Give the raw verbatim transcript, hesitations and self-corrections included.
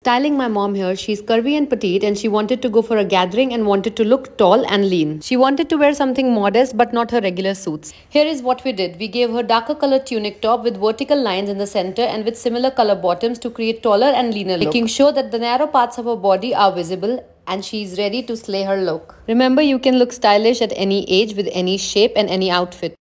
styling my mom here. She's curvy and petite and she wanted to go for a gathering and wanted to look tall and lean. She wanted to wear something modest but not her regular suits. Here is what we did. We gave her darker color tunic top with vertical lines in the center and with similar color bottoms to create taller and leaner look, making sure that the narrow parts of her body are visible and she's ready to slay her look. Remember, you can look stylish at any age with any shape and any outfit.